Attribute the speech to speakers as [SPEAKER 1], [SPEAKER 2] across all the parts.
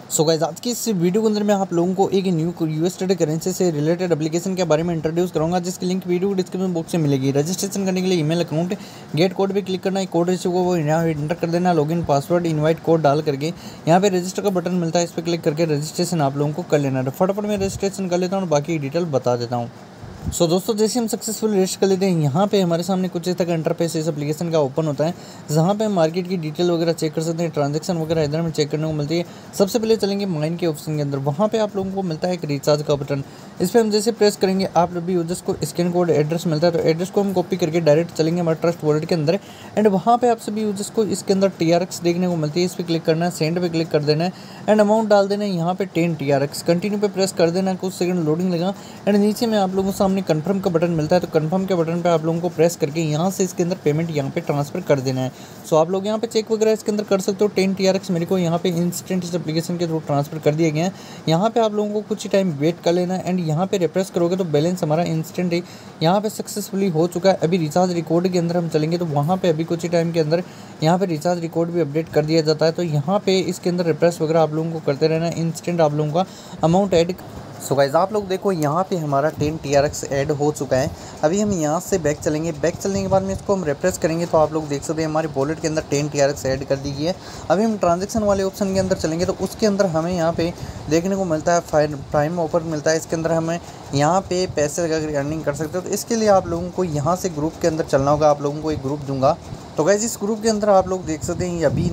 [SPEAKER 1] So guys, आज की इस वीडियो के अंदर मैं आप लोगों को एक न्यू यूएसडी करेंसी से रिलेटेड एप्लीकेशन के बारे में इंट्रोड्यूस करूंगा, जिसकी लिंक वीडियो डिस्क्रिप्शन बॉक्स में मिलेगी। रजिस्ट्रेशन करने के लिए ईमेल अकाउंट गेट कोड पे क्लिक करना है, कोड रिसीव को वो यहाँ एंटर कर देना, लॉगिन पासवर्ड इनवाइट कोड डाल करके यहाँ पे रजिस्टर का बटन मिलता है, इस पर क्लिक करके रजिस्ट्रेशन आप लोगों को कर लेना है। फटाफट मैं रजिस्ट्रेशन कर लेता हूँ और बाकी डिटेल बता देता हूँ। सो दोस्तों, जैसे हम सक्सेसफुल रजिस्टर कर लेते हैं, यहाँ पे हमारे सामने कुछ इस तरह का इंटरफेस इस एप्लीकेशन का ओपन होता है, जहाँ पे हम मार्केट की डिटेल वगैरह चेक कर सकते हैं, ट्रांजैक्शन वगैरह इधर में चेक करने को मिलती है। सबसे पहले चलेंगे माइन के ऑप्शन के अंदर, वहाँ पे आप लोगों को मिलता है एक रिचार्ज का बटन। इस पर हम जैसे प्रेस करेंगे, आप भी यूजर्स को स्कैन कोड एड्रेस मिलता है, तो एड्रेस को हम कॉपी करके डायरेक्ट चलेंगे हमारे ट्रस्ट वॉलेट के अंदर, एंड वहाँ पे आप सभी यूजर्स को इसके अंदर TRX देखने को मिलती है। इस पर क्लिक करना है, सेंड पे क्लिक कर देना है, एंड अमाउंट डाल देना है यहाँ पे 10 TRX। कंटिन्यू पे प्रेस कर देना है, कुछ सेकंड लोडिंग लगा, एंड नीचे में आप लोगों को सामने कन्फर्म का बटन मिलता है, तो कन्फर्म के बटन पे आप लोगों को प्रेस करके यहाँ से इसके अंदर पेमेंट यहाँ पे ट्रांसफर कर देना है। सो आप लोग यहाँ पे चेक वगैरह इसके अंदर कर सकते हो। 10 TRX मेरे को यहाँ पे इंस्टेंट इस एप्लीकेशन के थ्रू ट्रांसफर कर दिए गए हैं। यहाँ पे आप लोगों को कुछ ही टाइम वेट कर लेना है, एंड यहाँ पे रिफ्रेश करोगे तो बैलेंस हमारा इंस्टेंट ही यहाँ पे सक्सेसफुली हो चुका है। अभी रिचार्ज रिकॉर्ड के अंदर हम चलेंगे तो वहाँ पे अभी कुछ ही टाइम के अंदर यहाँ पे रिचार्ज रिकॉर्ड भी अपडेट कर दिया जाता है, तो यहाँ पे इसके अंदर रिफ्रेश वगैरह आप लोगों को करते रहना है, इंस्टेंट आप लोगों का अमाउंट ऐड। सो गाइस, आप लोग देखो यहाँ पे हमारा 10 TRX ऐड हो चुका है। अभी हम यहाँ से बैक चलेंगे, बैक चलने के बाद में इसको हम रिफ्रेश करेंगे तो आप लोग देख सकते हैं हमारे वॉलेट के अंदर 10 TRX ऐड कर दी गई है। अभी हम ट्रांजैक्शन वाले ऑप्शन के अंदर चलेंगे तो उसके अंदर हमें यहाँ पे देखने को मिलता है प्राइम ऑफर मिलता है। इसके अंदर हमें यहाँ पे पैसे लगा कर अर्निंग कर सकते हो, तो इसके लिए आप लोगों को यहाँ से ग्रुप के अंदर चलना होगा। आप लोगों को एक ग्रुप दूंगा, तो गाइस इस ग्रुप के अंदर आप लोग देख सकते हैं अभी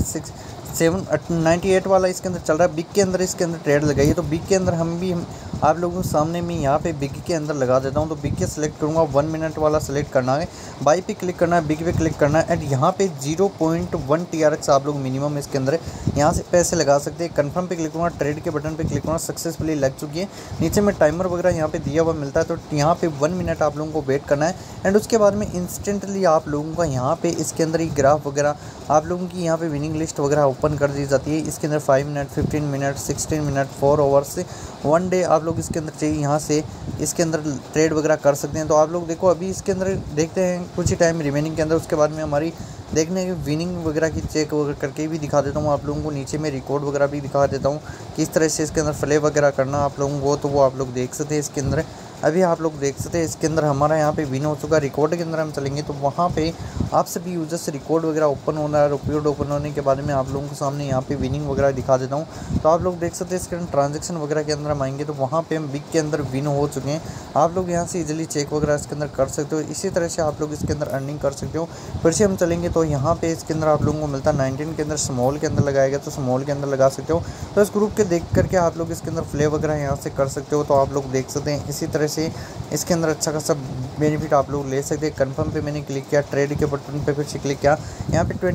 [SPEAKER 1] 98 वाला इसके अंदर चल रहा है। बिग के अंदर इसके अंदर ट्रेड लगाइए, तो बिग के अंदर हम आप लोगों के सामने में यहाँ पे बिग के अंदर लगा देता हूँ। तो बिग के सिलेक्ट करूँगा, 1 मिनट वाला सिलेक्ट करना है, बाई पे क्लिक करना है, बिग पे क्लिक करना है, एंड यहाँ पे 0.1 TRX आप लोग मिनिमम इसके अंदर यहाँ से पैसे लगा सकते हैं। कन्फर्म पे क्लिक करूँगा, ट्रेड के बटन पे क्लिक करूँगा, सक्सेसफुली लग चुकी है। नीचे में टाइमर वगैरह यहाँ पे दिया हुआ मिलता है, तो यहाँ पे 1 मिनट आप लोगों को वेट करना है, एंड उसके बाद में इंस्टेंटली आप लोगों का यहाँ पे इसके अंदर ही ग्राफ वगैरह आप लोगों की यहाँ पे विनिंग लिस्ट वगैरह ओपन कर दी जाती है। इसके अंदर 5 minute, 15 minute, 16 minute, 4 hours, 1 day आप लोग इसके अंदर चाहिए, यहाँ से इसके अंदर ट्रेड वगैरह कर सकते हैं। तो आप लोग देखो अभी इसके अंदर देखते हैं कुछ ही टाइम रिमेनिंग के अंदर, उसके बाद में हमारी देखने की विनिंग वगैरह की चेक वगैरह करके भी दिखा देता हूँ आप लोगों को। नीचे में रिकॉर्ड वगैरह भी दिखा देता हूँ किस तरह से इसके अंदर प्ले वगैरह करना आप लोगों को, तो वो आप लोग देख सकते हैं। इसके अंदर अभी आप लोग देख सकते हैं इसके अंदर हमारा यहाँ पे विन हो चुका है। रिकॉर्ड के अंदर हम चलेंगे तो वहाँ पे आप सभी यूजर्स से रिकॉर्ड वगैरह ओपन होना है। रिकॉर्ड ओपन होने के बाद में आप लोगों के सामने यहाँ पे विनिंग वगैरह दिखा देता हूँ, तो आप लोग देख सकते हैं इसके अंदर ट्रांजेक्शन वगैरह के अंदर हम आएंगे तो वहाँ पे हम बिग के अंदर विन हो चुके हैं। आप लोग यहाँ से इजीली चेक वगैरह इसके अंदर कर सकते हो। इसी तरह से आप लोग इसके अंदर अर्निंग कर सकते हो। फिर से हम चलेंगे तो यहाँ पे इसके अंदर आप लोगों को मिलता है 19 के अंदर स्मॉल के अंदर लगाएगा, तो स्मॉल के अंदर लगा सकते हो। तो इस ग्रुप के देख करके आप लोग इसके अंदर प्ले वगैरह यहाँ से कर सकते हो, तो आप लोग देख सकते हैं। इसी तरह से इसके अंदर अच्छा खासा बेनिफिट आप लोग ले सकते हैं। कन्फर्म पे मैंने क्लिक किया, ट्रेड के बटन पे फिर से क्लिक किया, यहाँ पे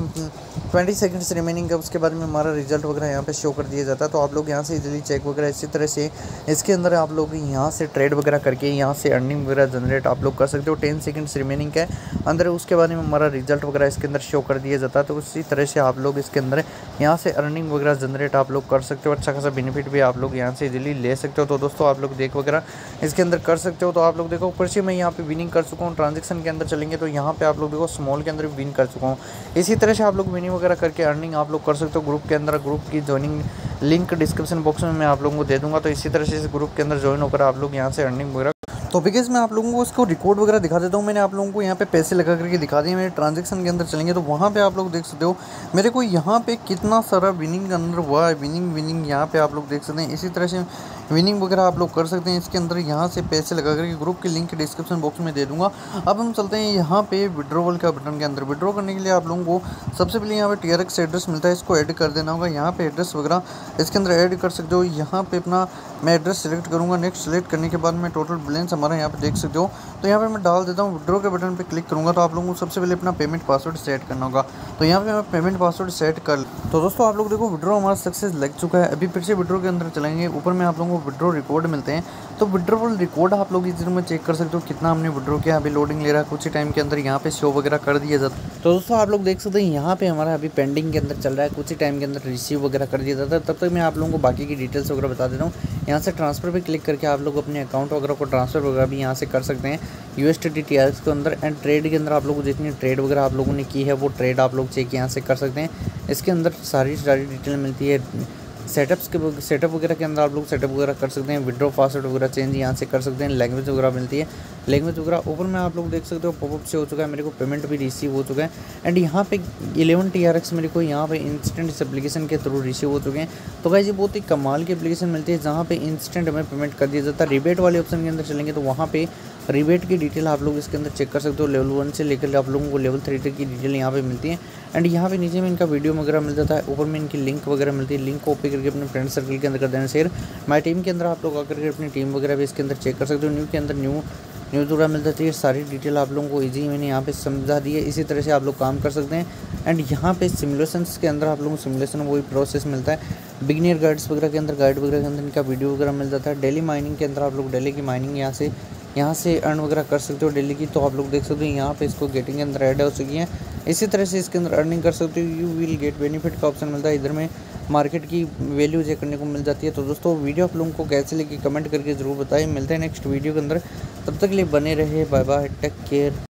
[SPEAKER 1] 20 सेकंड्स रिमेनिंग है, उसके बाद में हमारा रिजल्ट वगैरह यहाँ पे शो कर दिया जाता है। तो आप लोग यहाँ से इजीली चेक वगैरह इसी तरह से इसके अंदर आप लोग यहाँ से ट्रेड वगैरह करके यहाँ से अर्निंग वगैरह जनरेट आप लोग कर सकते हो। 10 सेकंड्स रिमेनिंग है अंदर, उसके बाद में हमारा रिजल्ट वगैरह इसके अंदर शो कर दिया जाता है। तो उसी तरह से आप लोग इसके अंदर यहाँ से अर्निंग वगैरह जनरेट आप लोग कर सकते हो। अच्छा खासा बेनिफिट भी आप लोग यहाँ से इजीली ले सकते हो। तो दोस्तों आप लोग देख वगैरह इसके अंदर कर सकते हो। तो आप लोग देखो ऊपर से मैं यहाँ पे विनिंग कर चुका हूँ। ट्रांजेक्शन के अंदर चलेंगे तो यहाँ पे आप लोग देखो स्मॉल के अंदर भी विन कर चुका हूँ। इसी तरह से आप लोग विनिंग वगैरह करके अर्निंग आप लोग कर सकते हो ग्रुप के अंदर। ग्रुप की ज्वाइनिंग लिंक डिस्क्रिप्शन बॉक्स में मैं आप लोगों को दे दूंगा, तो इसी तरह से इस ग्रुप के अंदर ज्वाइन होकर आप लोग यहाँ से अर्निंग वगैरह। तो बिकॉज मैं आप लोगों को इसको रिकॉर्ड वगैरह दिखा देता हूँ। मैंने आप लोगों को यहाँ पे पैसे लगा करके दिखा दिए। मेरे ट्रांजेक्शन के अंदर चलेंगे तो वहाँ पे आप लोग देख सकते हो मेरे को यहाँ पे कितना सारा विनिंग अंदर हुआ है। विनिंग यहाँ पे आप लोग देख सकते हैं। इसी तरह से विनिंग वगैरह आप लोग कर सकते हैं इसके अंदर यहाँ से पैसे लगा करके। ग्रुप की लिंक डिस्क्रिप्शन बॉक्स में दे दूँगा। अब हम चलते हैं यहाँ पे विड्रॉवल का बटन के अंदर। विड्रॉ करने के लिए आप लोगों को सबसे पहले यहाँ पे TRX एड्रेस मिलता है, इसको ऐड कर देना होगा। यहाँ पे एड्रेस वगैरह इसके अंदर ऐड कर सकते हो। यहाँ पे अपना मैं एड्रेस सेलेक्ट करूँगा। नेक्स्ट सेलेक्ट करने के बाद में टोटल बैलेंस हमारा यहाँ पे देख सकते हो। तो यहाँ पे मैं डाल देता हूँ। विड्रॉ के बटन पे क्लिक करूँगा तो आप लोगों को सबसे पहले अपना पेमेंट पासवर्ड सेट करना होगा। तो यहाँ पे मैं पेमेंट पासवर्ड सेट कर। तो दोस्तों आप लोग देखो विड्रॉ हमारा सक्सेस लग चुका है। अभी फिर से विड्रॉ के अंदर चलेंगे। ऊपर में आप लोगों को विड्रॉ रिकॉर्ड मिलते हैं, तो विड्रॉवल रिकॉर्ड आप लोग इस में चेक कर सकते हो कितना हमने विड्रॉ किया। अभी लोडिंग ले रहा है, कुछ ही टाइम के अंदर यहाँ पे शो वगैरह कर दिया जाता है। तो दोस्तों आप लोग देख सकते हैं यहाँ पे हमारा अभी पेंडिंग के अंदर चल रहा है, कुछ ही टाइम के अंदर रिसीव वगैरह कर दिया जाता है। तब तक मैं आप लोगों को बाकी की डिटेल्स वगैरह बता देता हूँ। यहाँ से ट्रांसफर पे क्लिक करके आप लोग अपने अकाउंट वगैरह को ट्रांसफर वगैरह भी यहाँ से कर सकते हैं USD TRX के अंदर। एंड ट्रेड के अंदर आप लोगों को जितनी ट्रेड वगैरह आप लोगों ने की है वो ट्रेड आप लोग चेक यहाँ से कर सकते हैं। इसके अंदर सारी डिटेल मिलती है। सेटअप वगैरह के अंदर आप लोग सेटअप वगैरह कर सकते हैं, विड्रॉ पासवर्ड वगैरह चेंज यहाँ से कर सकते हैं, लैंग्वेज वगैरह मिलती है, लैंग्वेज वगैरह ऊपर में आप लोग देख सकते हो पॉपअप से हो चुका है, मेरे को पेमेंट भी रिसीव हो चुका है। एंड यहाँ पे 11 TRX मेरे को यहाँ पे इंस्टेंट इस एप्लीकेशन के थ्रू रिसीव हो चुके हैं। तो गाइस ये बहुत ही कमाल की एप्लीकेशन मिलती है जहाँ पे इंस्टेंट हमें पेमेंट कर दिया जाता है। रिबेट वाले ऑप्शन के अंदर चलेंगे तो वहाँ पे रिबेट की डिटेल आप लोग इसके अंदर चेक कर सकते हो। लेवल 1 से लेकर आप लोगों को लेवल 3 तक की डिटेल यहाँ पे मिलती है। एंड यहाँ पे नीचे में इनका वीडियो वगैरह मिल जाता है, ऊपर में इनकी लिंक वगैरह मिलती है। लिंक कॉपी करके अपने फ्रेंड सर्कल के अंदर कर देना शेयर। माई टीम के अंदर आप लोग आकर के अपनी टीम वगैरह भी इसके अंदर चेक कर सकते हो। न्यू के अंदर न्यूज़ वगैरह मिल जाती है। सारी डिटेल आप लोगों को ईजी मैंने यहाँ पे समझा दी है। इसी तरह से आप लोग काम कर सकते हैं। एंड यहाँ पे सिमुलेशंस के अंदर आप लोगों को सिमुलेशन वही प्रोसेस मिलता है। बिगिनर गाइड्स वगैरह के अंदर गाइड वगैरह के अंदर इनका वीडियो वगैरह मिल जाता है। डेली माइनिंग के अंदर आप लोग डेली की माइनिंग यहाँ से अर्न वगैरह कर सकते हो डेली की। तो आप लोग देख सकते हो यहाँ पे इसको गेटिंग के अंदर ऐड हो चुकी है। इसी तरह से इसके अंदर अर्निंग कर सकते हो। यू विल गेट बेनिफिट का ऑप्शन मिलता है, इधर में मार्केट की वैल्यू चेक करने को मिल जाती है। तो दोस्तों वीडियो आप लोगों को कैसे लगी कमेंट करके ज़रूर बताएं। मिलते हैं नेक्स्ट वीडियो के अंदर, तब तक के लिए बने रहे। Bye bye, take care.